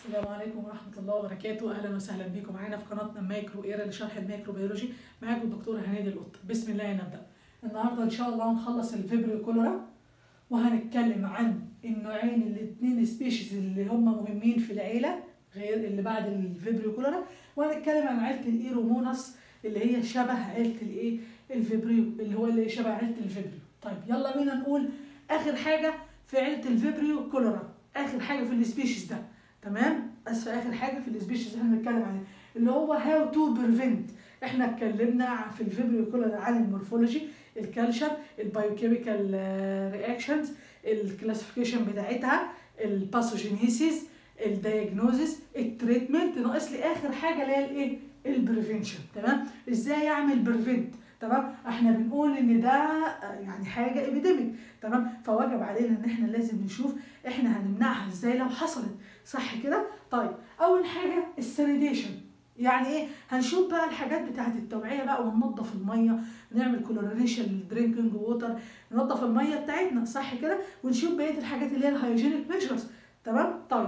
السلام عليكم ورحمة الله وبركاته. أهلا وسهلا بكم معانا في قناتنا مايكرو إيرا لشرح الميكروبيولوجي. معاكم الدكتورة هنادي القط. بسم الله نبدأ. النهاردة إن شاء الله هنخلص الفيبريو كوليرا، وهنتكلم عن النوعين الاتنين سبيشيز اللي هم مهمين في العيلة غير اللي بعد الفيبريو كوليرا، وهنتكلم عن عيلة الإيروموناس اللي هي شبه عيلة الإيه الفيبريو، اللي هو اللي شبه عيلة الفيبريو. طيب يلا بينا نقول آخر حاجة في عيلة الفيبريو كوليرا، آخر حاجة في السبيشيز ده. تمام؟ بس اخر حاجه في السبيشيز اللي احنا بنتكلم عليها اللي هو هاو تو بريفنت. احنا اتكلمنا في الفيبريو كوليرا عن المورفولوجي، الكالتشر، البايوكيميكال رياكشنز، الكلاسيفيكيشن بتاعتها، الباثوجينيسيس، الدايجنوزيس، التريتمنت. ناقص لي اخر حاجه اللي هي الايه؟ البريفنشن. تمام؟ ازاي اعمل بريفنت؟ تمام؟ احنا بنقول ان ده يعني حاجه ابيديميك. تمام؟ فواجب علينا ان احنا لازم نشوف احنا هنمنعها ازاي لو حصلت. صح كده؟ طيب اول حاجه السانيتيشن. يعني ايه؟ هنشوف بقى الحاجات بتاعه التوعيه بقى، وننظف الميه، نعمل كلورينيشن للدرينكينج ووتر، ننظف الميه بتاعتنا. صح كده؟ ونشوف بقيه الحاجات اللي هي الهايجينيك ميجرز. تمام؟ طيب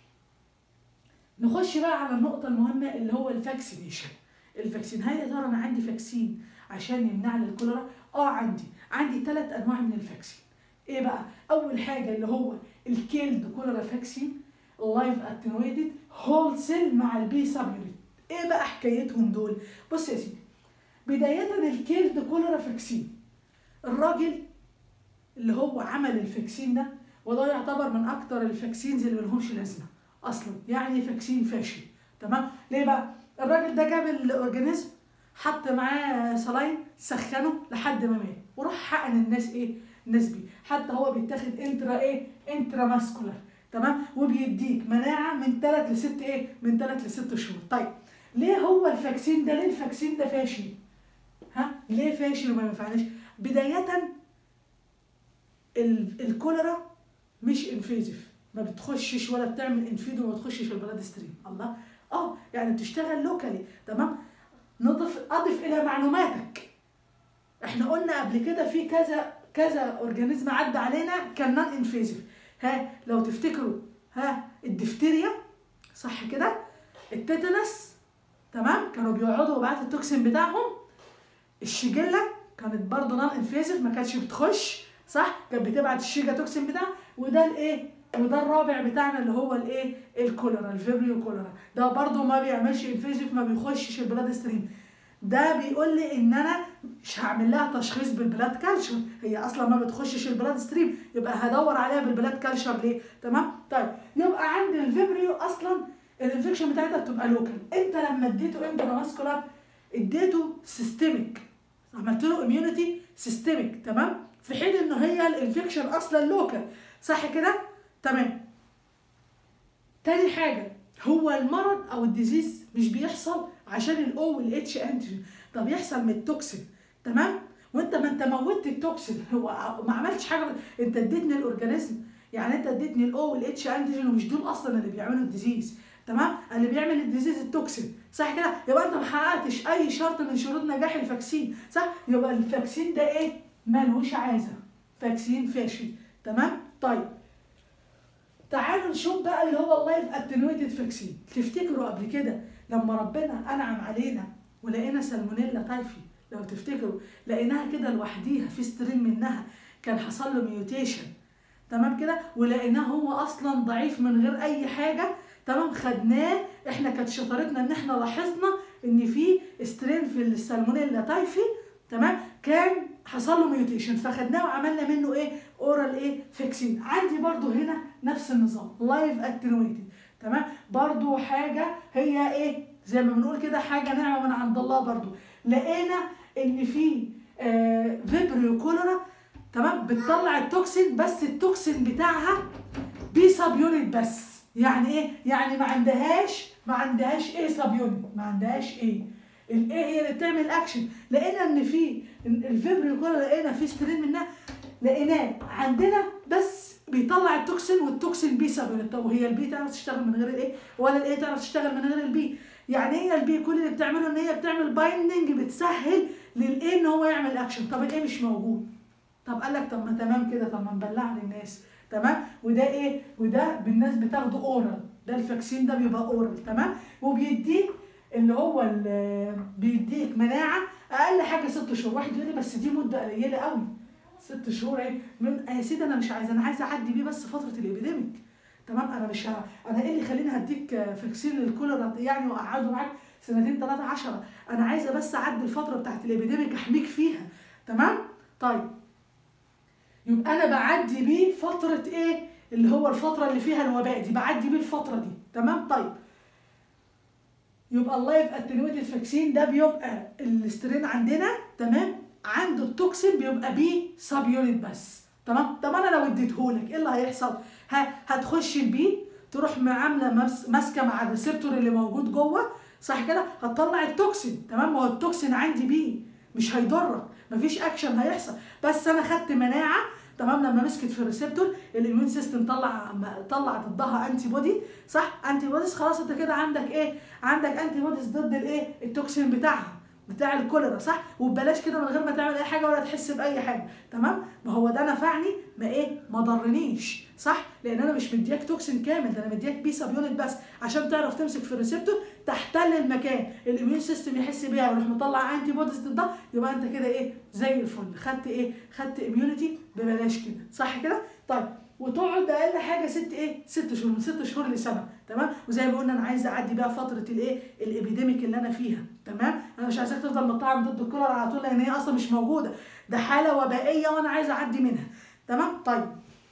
نخش بقى على النقطه المهمه اللي هو الفاكسينيشن. الفاكسين، هل يا ترى انا عندي فاكسين عشان يمنع لي الكوليرا؟ عندي 3 انواع من الفاكسين. ايه بقى؟ اول حاجه اللي هو الكيلد كوليرا فاكسين، اللايف اتنويتد، هول سيل مع البي سابيوريت. ايه بقى حكايتهم دول؟ بص يا سيدي، بدايه الكيلد كوليرا فاكسين، الراجل اللي هو عمل الفاكسين ده، وده يعتبر من اكتر الفاكسينز اللي ملهمش لازمه اصلا، يعني فاكسين فاشل. تمام؟ ليه بقى؟ الراجل ده جاب الاورجانيزم، حط معاه سلاين، سخنه لحد ما مات، وراح حقن الناس ايه؟ الناس بيه. حتى هو بيتاخد انترا ماسكولار. تمام؟ وبيديك مناعه من 3 ل 6 من 3 ل 6 شهور. طيب ليه هو الفاكسين ده، ليه الفاكسين ده فاشل؟ ليه فاشل وما ينفعناش؟ بدايه الكوليرا مش انفيزيف، ما بتخشش ولا بتعمل انفيدو، وما بتخشش البلاد ستريم. الله، يعني بتشتغل لوكالي. تمام؟ اضف الى معلوماتك، احنا قلنا قبل كده في كذا اورجانيزم عدى علينا كان نون انفيزيف. لو تفتكروا، الدفتيريا، صح كده؟ التيتانس، تمام؟ كانوا بيقعدوا وبعت التوكسين بتاعهم. الشيجيلا كانت برضه نون انفيزيف، ما كانتش بتخش، صح؟ كانت بتبعت الشيجا توكسين بتاعها. وده وده الرابع بتاعنا اللي هو الكوليرا، الفيبريو كوليرا. ده برضه ما بيعملش انفيزيف، ما بيخشش البلاد ستريم. ده بيقول لي ان انا مش هعمل لها تشخيص بالبلاد كالشر، هي اصلا ما بتخشش البلاد ستريم، يبقى هدور عليها بالبلاد كالشر ليه؟ تمام؟ طيب يبقى عند الفيبريو اصلا الانفكشن بتاعتها بتبقى لوكال. انت لما اديته انتراماسكولار اديته سيستميك، عملت له اميونيتي سيستميك. تمام؟ في حين ان هي الانفكشن اصلا لوكال. صح كده؟ تمام. تاني حاجه، هو المرض او الديزيز مش بيحصل عشان الاو والاتش انتيجين، ده بيحصل من التوكسين. تمام؟ وانت ما انت موتت التوكسين، هو ما عملتش حاجه، انت اديتني الاورجانيزم، يعني انت اديتني الاو والاتش انتيجين، ومش دول اصلا اللي بيعملوا الديزيز. تمام؟ اللي بيعمل الديزيز التوكسين. صح كده؟ يبقى انت ما حققتش اي شرط من شروط نجاح الفاكسين. صح؟ يبقى الفاكسين ده ملوش عايزه، فاكسين فاشل. تمام؟ طيب تعالوا نشوف بقى اللي هو اللايف اتنويتد فاكسين. تفتكروا قبل كده لما ربنا انعم علينا ولقينا سالمونيلا تايفي، لو تفتكروا لقيناها كده لوحديها في سترين منها كان حصل له ميوتيشن. تمام كده؟ ولقيناه هو اصلا ضعيف من غير اي حاجه. تمام؟ خدناه، احنا كانت شطارتنا ان احنا لاحظنا ان في سترين في السالمونيلا تايفي، تمام؟ كان حصل له ميوتيشن، فخدناه وعملنا منه اورال فاكسين. عندي برضو هنا نفس النظام، لايف اتنويتد. تمام؟ برضو حاجه هي زي ما بنقول كده حاجه نعمه من عند الله. برضو لقينا ان في فيبريو كوليرا، تمام؟ بتطلع التوكسين، بس التوكسين بتاعها بي سب يونت بس. يعني ايه؟ يعني ما عندهاش سب يونت، ما عندهاش هي اللي بتعمل اكشن. لقينا ان في الفيبريو كوليرا، لقينا في سترين منها لقيناه عندنا بس بيطلع التوكسين، والتوكسين بي سب يونت. طب وهي البي تعرف تشتغل من غير ولا تعرف تشتغل من غير البي؟ يعني هي البي كل اللي بتعمله ان هي بتعمل بايندنج، بتسهل ان هو يعمل اكشن. طب مش موجود. طب قال لك طب ما تمام كده، طب ما نبلع للناس. تمام. وده ايه؟ وده بالناس بتاخده اورال، ده الفاكسين ده بيبقى اورال. تمام. وبيديك اللي هو بيديك مناعه اقل حاجه 6 شهور. واحد يقول لي بس دي مده قليله قوي، 6 شهور ايه؟ يا سيدي انا مش عايزه، انا عايزه اعدي بيه بس فتره الابيديميك. تمام. انا مش انا ايه اللي يخليني هديك فاكسين للكوليرا يعني واقعده معاك 2 3 10؟ انا عايزه بس اعدي الفتره بتاعت الابيديميك احميك فيها. تمام. طيب يبقى انا بعدي بيه فتره ايه؟ اللي هو الفتره اللي فيها الوباء دي، بعدي بيه الفتره دي. تمام. طيب يبقى اللايف اتنيويتد فاكسين ده بيبقى الاسترين عندنا تمام عنده التوكسين بيبقى بيه سب يونت بس. تمام. طب انا لو اديتهولك ايه اللي هيحصل؟ هتخش البي تروح عامله ماسكه مع الريسبتور اللي موجود جوه، صح كده؟ هتطلع التوكسين. تمام. ما هو التوكسين عندي بيه مش هيضرك، مفيش اكشن هيحصل، بس انا خدت مناعه. تمام. لما مسكت في الريسبتور الاميون سيستم طلع ضدها انتي بودي، صح؟ انتي بوديز. خلاص انت كده عندك ايه؟ عندك انتي بوديز ضد الايه؟ التوكسين بتاعها بتاع الكوليرا، صح؟ وببلاش كده من غير ما تعمل اي حاجه ولا تحس باي حاجه. تمام. ما هو ده نفعني، ما ضرنيش، صح؟ لان انا مش مدياك توكسين كامل، ده انا مدياك بي سب يونت بس عشان تعرف تمسك في الريسبتور تحتل المكان، الاميون سيستم يحس بيها ويروح مطلع انتي بوديز ضدها، يبقى انت كده ايه؟ زي الفل، خدت ايه؟ خدت اميونيتي ببلاش كده، صح كده؟ طيب وتقعد اقل حاجه 6 شهور، من 6 شهور لسنه. تمام. وزي ما قلنا انا عايزه اعدي بقى فتره الايه؟ الابيديميك اللي انا فيها. تمام. انا مش عايزاك تفضل مطعم ضد الكوليرا على طول لان هي اصلا مش موجوده، ده حاله وبائيه وانا عايزه اعدي منها. تمام. طيب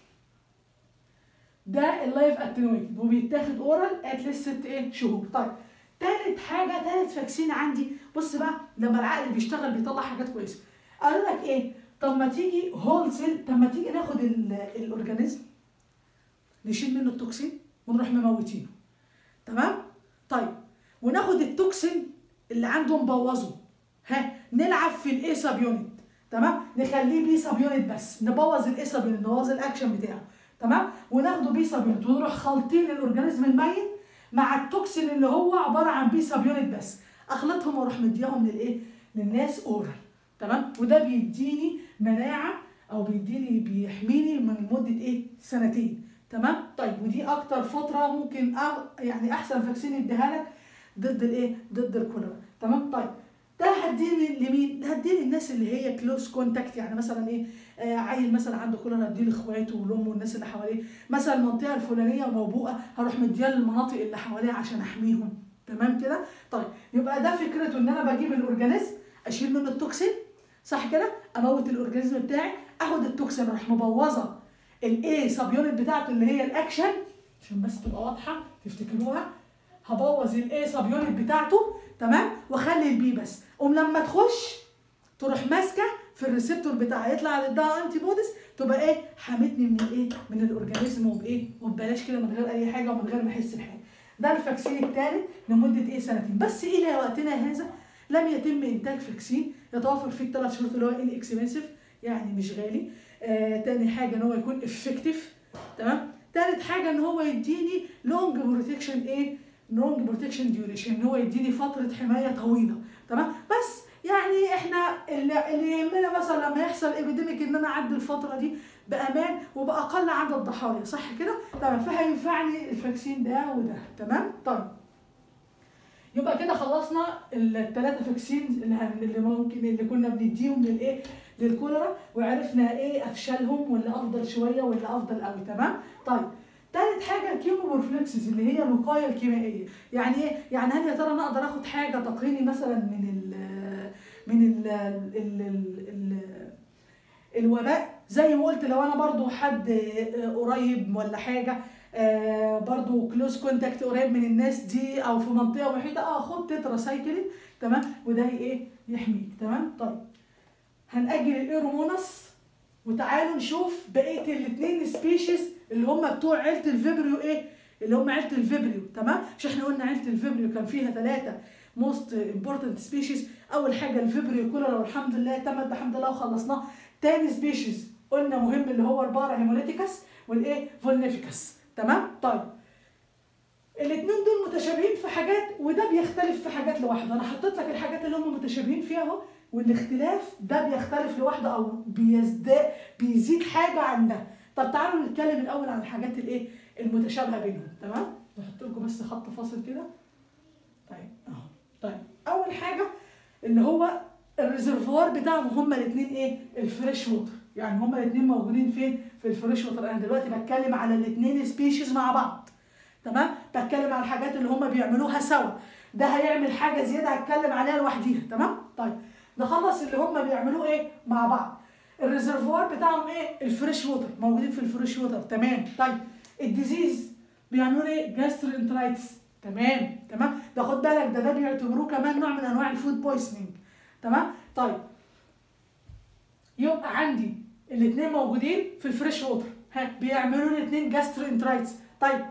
ده اللايف اتنويتد وبيتاخد اورال اتليست 6 شهور. طيب تالت فاكسين عندي، بص بقى لما العقل بيشتغل بيطلع حاجات كويسه. قالوا لك ايه؟ طب ما تيجي هول سيل، طب ما تيجي ناخد الاورجانيزم نشيل منه التوكسين ونروح مموتينه. تمام. طيب وناخد التوكسين اللي عنده نبوظه، نلعب في الاي سب يونت. تمام. نخليه بي سب يونت بس، نبوظ الاي سب يونت، نبوظ الاكشن بتاعه. تمام. وناخده بي سب يونت ونروح خالطين الاورجانيزم الميت مع التوكسين اللي هو عباره عن بي سب يونت بس، اخلطهم واروح مديهم للناس اورال. تمام. وده بيديني مناعه او بيحميني من مده 2 سنين. تمام. طيب ودي اكتر فتره ممكن يعني احسن فاكسين يديها لك ضد ضد الكوليرا. تمام. طيب ده هديه لمين؟ ده هديه للناس اللي هي كلوز كونتاكت، يعني مثلا عيل مثلا عنده كوليرا هديه لاخواته ولامه والناس اللي حواليه، مثلا المنطقه الفلانيه موبوءه هروح مديها للمناطق اللي حواليها عشان احميهم. تمام كده؟ طيب يبقى ده فكرته ان انا بجيب الاورجانيزم اشيل منه التوكسين، صح كده؟ اموت الاورجانيزم بتاعي، اخد التوكسين اروح مبوظه الاي سب يونت بتاعته اللي هي الاكشن، عشان بس تبقى واضحه تفتكروها. هبوظ الاي سب يونت بتاعته. تمام. واخلي البي بس، لما تخش تروح ماسكه في الريسبتور بتاعها يطلع ضدها انتي بوديز، تبقى حمتني من من الاورجانيزم وببلاش كده من غير اي حاجه ومن غير ما احس بحاجه. ده الفاكسين الثالث لمده 2 سنين بس. الى وقتنا هذا لم يتم انتاج فاكسين يتوفر فيه ال3 شروط اللي هو ان اكسبنسيف، يعني مش غالي. تاني حاجه ان هو يكون افكتيف. تمام. تالت حاجه ان هو يديني لونج بروتكشن ديوريشن، ان هو يديني فتره حمايه طويله. تمام. بس يعني احنا اللي يهمنا مثلا لما يحصل ابيديميك ان انا اعدي الفتره دي بامان وباقل عدد ضحايا، صح كده؟ تمام. فهينفعني الفاكسين ده وده. تمام. طيب يبقى كده خلصنا ال3 فاكسين اللي كنا بنديهم للكوليرا، وعرفنا افشلهم واللي افضل شويه واللي افضل قوي. تمام. طيب تالت حاجه الكيموبروفلكسز اللي هي الوقايه الكيميائيه. يعني يعني هل يا ترى انا اقدر اخد حاجه تقيني مثلا من الوباء؟ زي ما قلت لو انا برضو حد قريب ولا حاجه، برضو كلوز كونتاكت قريب من الناس دي او في منطقه محيطه، خد تترا سايكلين. تمام. وده يحميك. تمام. طيب هنأجل الايروموناس وتعالوا نشوف بقيه ال2 سبيشيز اللي هم بتوع عيله الفيبريو، اللي هم عيله الفيبريو. تمام. مش احنا قلنا عيله الفيبريو كان فيها 3 موست امبورتنت سبيشيز؟ اول حاجه الفيبريو كوليرا والحمد لله تمت بحمد الله وخلصناه. تاني سبيشيز قلنا مهم اللي هو البارا هيموليتيكس فولنيفيكس. تمام. طيب الاثنين دول متشابهين في حاجات وده بيختلف في حاجات لوحده. انا حطيت لك الحاجات اللي هم متشابهين فيها اهو، والاختلاف ده بيختلف لوحده او بيزيد حاجه عن ده. طب تعالوا نتكلم الاول عن الحاجات الايه المتشابهه بينهم. تمام، نحط لكم بس خط فاصل كده. طيب اهو. طيب اول حاجه اللي هو الريزرفوار بتاعهم هما الاثنين ايه الفريش ووتر، يعني هما الاثنين موجودين فين في الفريش ووتر. انا دلوقتي بتكلم على الاثنين سبيشيز مع بعض، تمام، بتكلم على الحاجات اللي هما بيعملوها سوا. ده هيعمل حاجه زياده هتكلم عليها لوحديها. تمام. طيب نخلص اللي هما بيعملوه ايه مع بعض. الريزرفوار بتاعهم ايه الفريش ووتر، موجودين في الفريش ووتر. تمام. طيب الديزيز بيعملوا ايه جاسترونترايتس. تمام. ده خد بالك ده بيعتبروه كمان نوع من انواع الفود بويسنينج. تمام. طيب يبقى عندي الاثنين موجودين في الفريش ووتر، بيعملوا الاثنين جاسترونترايتس. طيب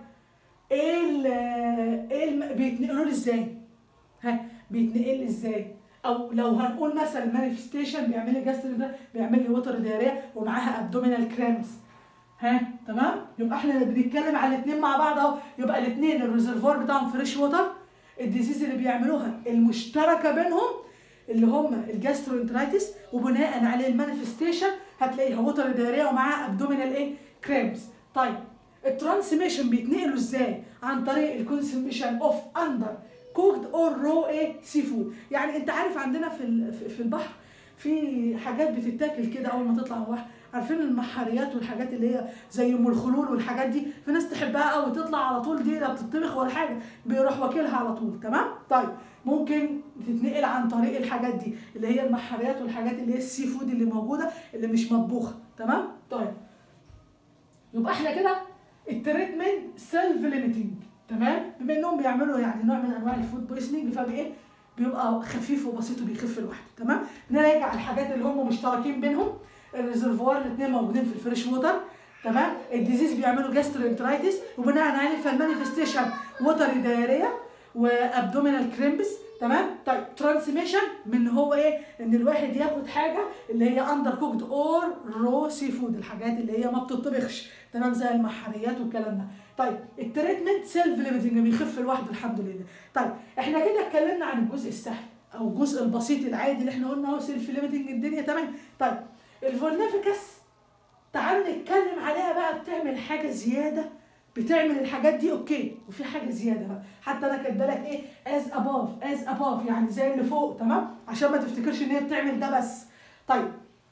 بيتنقلوا لي ازاي؟ بيتنقل لي ازاي؟ او لو هنقول مثلا مانيفستيشن بيعمل لي جاسترونترايتس، بيعمل لي ووتر دايريا ومعاها ابدومينال كرامز. تمام. يبقى احنا بنتكلم على الاثنين مع بعض اهو. يبقى الاثنين الريزرفوار بتاعهم فريش ووتر، الديزيز اللي بيعملوها المشتركه بينهم اللي هم الجاسترونترايتس، وبناء عليه المانيفستيشن هتلاقيها ووتر دايريا ومعاها ابدومينال ايه كرامز. طيب الترانسميشن بيتنقلوا ازاي؟ عن طريق الكونسميشن اوف اندر كوكد اور رو سي فود. يعني انت عارف عندنا في البحر في حاجات بتتاكل كده اول ما تطلع من البحر، عارفين المحاريات والحاجات اللي هي زي ام الخلول والحاجات دي، في ناس تحبها قوي تطلع على طول، دي لا بتطبخ ولا حاجه بيروح واكلها على طول. تمام. طيب ممكن تتنقل عن طريق الحاجات دي اللي هي المحاريات والحاجات اللي هي السي فود اللي موجوده اللي مش مطبوخه. تمام. طيب يبقى احنا كده التريتمنت سيلف ليميتنج. تمام. بما انهم بيعملوا يعني نوع من انواع الفود بويسنينج فبايه بيبقى خفيف وبسيط وبيخف لوحده. تمام. نراجع الحاجات اللي هم مشتركين بينهم. الريزرفوار الاثنين موجودين في الفريش ووتر. تمام. الديزيز بيعملوا جاسترونترايتس وبناء عليه فالمانيفستيشن ووتر دايريا وابدومينال كريمبس. تمام. طيب ترانسميشن من هو ايه ان الواحد ياخد حاجه اللي هي اندر كوكد اور رو سي فود، الحاجات اللي هي ما بتطبخش. تمام. زي المحاريات والكلام ده. طيب التريتمنت سيلف ليميتنج بيخف لوحده الحمد لله. طيب احنا كده اتكلمنا عن الجزء السهل او الجزء البسيط العادي اللي احنا قلنا اهو سيلف ليميتنج الدنيا تمام. طيب الفولنيفيكس تعالوا نتكلم عليها بقى، بتعمل حاجه زياده، بتعمل الحاجات دي اوكي، وفي حاجه زياده بقى حتى انا كاتبه لك ايه از اباف يعني زي اللي فوق. تمام. عشان ما تفتكرش ان هي بتعمل ده بس. طيب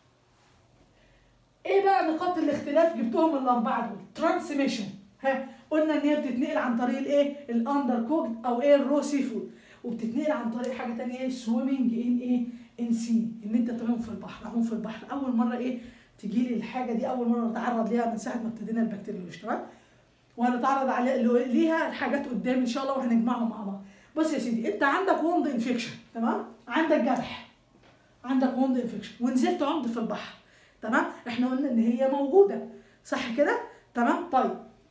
ايه بقى نقاط الاختلاف؟ جبتهم الاربعه دول. ترانسميشن قلنا ان هي بتتنقل عن طريق الايه الاندر كوكد او ايه الرو سي فود، وبتتنقل عن طريق حاجه ثانيه ايه سويمنج ان سي، ان انت تعوم في البحر. اعوم في البحر اول مره ايه تجي لي الحاجه دي، اول مره نتعرض ليها من ساعه ما ابتدينا البكتيريولوجي. تمام. وهنتعرض على ليها حاجات قدام ان شاء الله وهنجمعهم مع بعض. بص يا سيدي، انت عندك ووند انفكشن. تمام. عندك جرح، عندك ووند انفكشن ونزلت عمت في البحر. تمام. احنا قلنا ان هي موجوده صح كده. تمام. طيب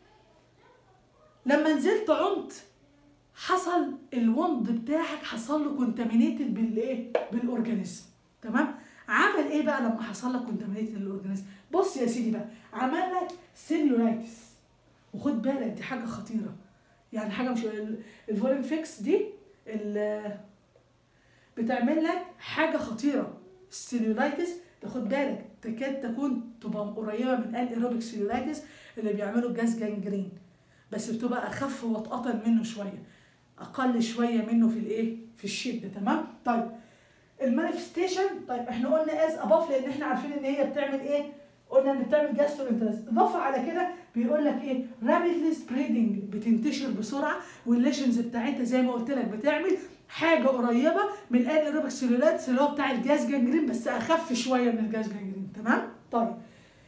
لما نزلت عمت حصل الوند بتاعك حصل له كونتامينيتد بالايه بالاورجانيزم. تمام. عمل ايه بقى لما حصل لك كونتامينيتد بالاورجانيزم؟ بص يا سيدي بقى، عمل لك سيلولايتس. وخد بالك دي حاجه خطيره، يعني حاجه مش الفولينفكس دي بتعمل لك حاجه خطيره. السيلولايتس تاخد بالك تكاد تبقى قريبه من الانيروبيك سيلولايتس اللي بيعملوا جاز جانجرين، بس بتبقى اخف واتقطن منه شويه، اقل شويه منه في الايه في الشده. تمام. طيب المانيفستيشن، طيب احنا قلنا از اباف لان احنا عارفين ان هي بتعمل ايه، قلنا ان بتعمل جاسترونترايتس. اضافه على كده بيقول لك ايه رابيدلي سبريدنج، بتنتشر بسرعه، والليشنز بتاعتها زي ما قلت لك بتعمل حاجه قريبه من الانيروبيك سيلولايتس اللي هو بتاع الجاز جانجرين بس اخف شويه من الجاز جانجرين. تمام. طيب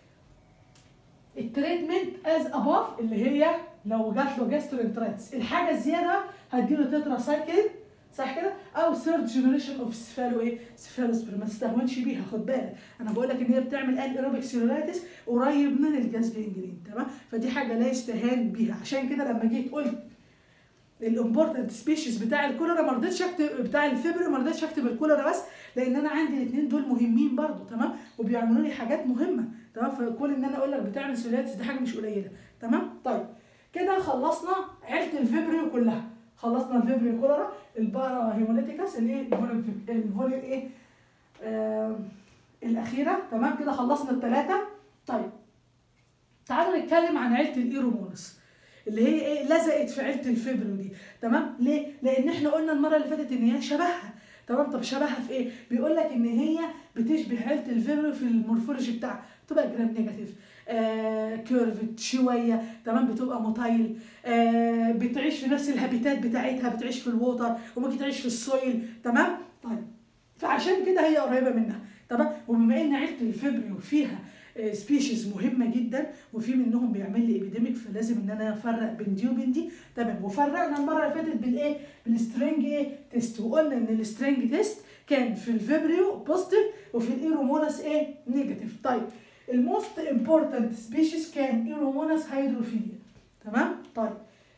التريتمنت از اباف اللي هي لو جات له جاسترونترايتس الحاجه الزياده هتجيله تترا سايكل صح كده، او ثيرد جنريشن اوف سيفالوسبير. ما تستهونش بيها، خد بالك انا بقول لك ان هي بتعمل انيروبيك سيلولايتس قريب من الجاز جانجرين. تمام. فدي حاجه لا يستهان بيها. عشان كده لما جيت قلت الامبورتنت سبيشيز بتاع الكوليرا ما رضيتش اكتب بتاع الفيبريو، ما رضيتش اكتب الكوليرا بس لان انا عندي الاثنين دول مهمين برضو. تمام. وبيعملوا لي حاجات مهمه. تمام. فكون ان انا اقول لك بتعمل سيلولايتس دي حاجه مش قليله. تمام. طيب كده خلصنا عيله الفيبريو كلها، خلصنا الفيبريو كوليرا، البارا هيموليتيكاس الايه الفولين ايه الاخيره. تمام. كده خلصنا الثلاثه. طيب تعالوا نتكلم عن عيله الايرومونس اللي هي ايه لزقت في عيله الفبرو دي. تمام. ليه؟ لان احنا قلنا المره اللي فاتت ان هي شبهها. تمام. طب شبهها في ايه؟ بيقول لك ان هي بتشبه عيله الفبرو في المورفولوجي بتاعها، تبقى جرام نيجاتيف، كيرفت شويه. تمام. بتبقى موتايل، بتعيش في نفس الهابيتات بتاعتها، بتعيش في الووتر وممكن تعيش في السويل. تمام. طيب فعشان كده هي قريبه منها. تمام. وبما ان عيله الفبريو فيها سبيشيز مهمه جدا وفي منهم بيعمل لي ايبيديميك، فلازم ان انا افرق بين دي وبين دي. تمام. وفرقنا المره اللي فاتت بالايه؟ بالسترينج ايه تيست، وقلنا ان السترينج تيست كان في الفبريو بوزيتيف وفي الايروموناس ايه نيجاتيف. طيب الموست امبورتنت سبيشيز كان ايروموناس هيدروفيليا. تمام. طيب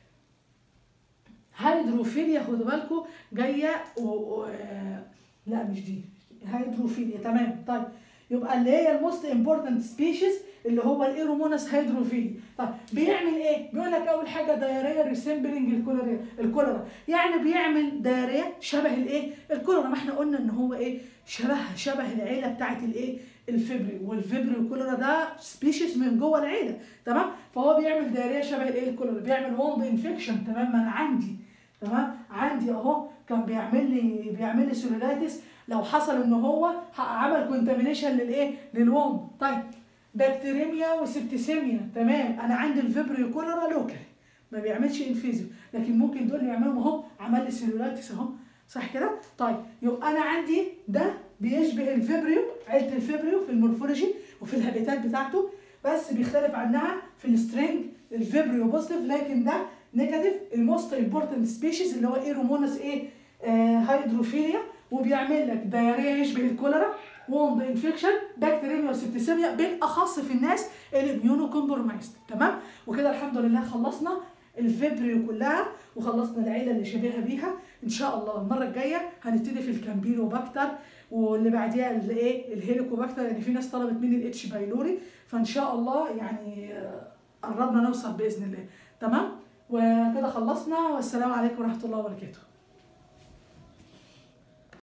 هيدروفيليا خدوا بالكم جايه لا مش دي هيدروفيليا. تمام. طيب يبقى اللي هي الموست امبورتنت سبيشيز اللي هو الايروموناس هيدروفيليا. طيب بيعمل ايه؟ بيقول لك اول حاجه دايريا ريسمبلنج الكوليرا، يعني بيعمل دايريا شبه الايه؟ الكوليرا. ما احنا قلنا ان هو ايه؟ شبه العيله بتاعت الايه؟ الفبري، والفبري والكوليرا ده سبيشيز من جوه العيله. تمام. فهو بيعمل دايريا شبه الايه؟ الكوليرا، بيعمل ووند انفكشن. تمام. ما انا عندي تمام عندي اهو كان بيعمل لي سيلولايتس لو حصل ان هو عمل كونتامينيشن للايه؟ للوند. طيب بكتيريميا وسبتسيميا. تمام. انا عندي الفيبريو كوليرا لوكال ما بيعملش انفيزيف، لكن ممكن دول يعملوا اهو عمل لي سيلولايتس اهو، صح كده؟ طيب يبقى انا عندي ده بيشبه الفيبريو، عيله الفيبريو في المورفولوجي وفي الهابيتات بتاعته، بس بيختلف عنها في السترينج. الفيبريو بوزيتيف لكن ده نيجاتيف. الموست امبورتنت سبيشيز اللي هو ايروموناس ايه؟ هيدروفيليا، وبيعمل لك دايريا يشبه الكوليرا، ووند انفكشن، بكتيريميا وسبتسيميا، بالاخص في الناس الاميونو كومبرومايزد. تمام. وكده الحمد لله خلصنا الفيبريو كلها وخلصنا العيله اللي شبيهه بيها. ان شاء الله المره الجايه هنبتدي في الكامبيلوباكتر، واللي بعديها الايه؟ الهيليكوباكتر، يعني في ناس طلبت مني الاتش بايلوري، فان شاء الله يعني قربنا نوصل باذن الله. تمام. وكده خلصنا، والسلام عليكم ورحمه الله وبركاته.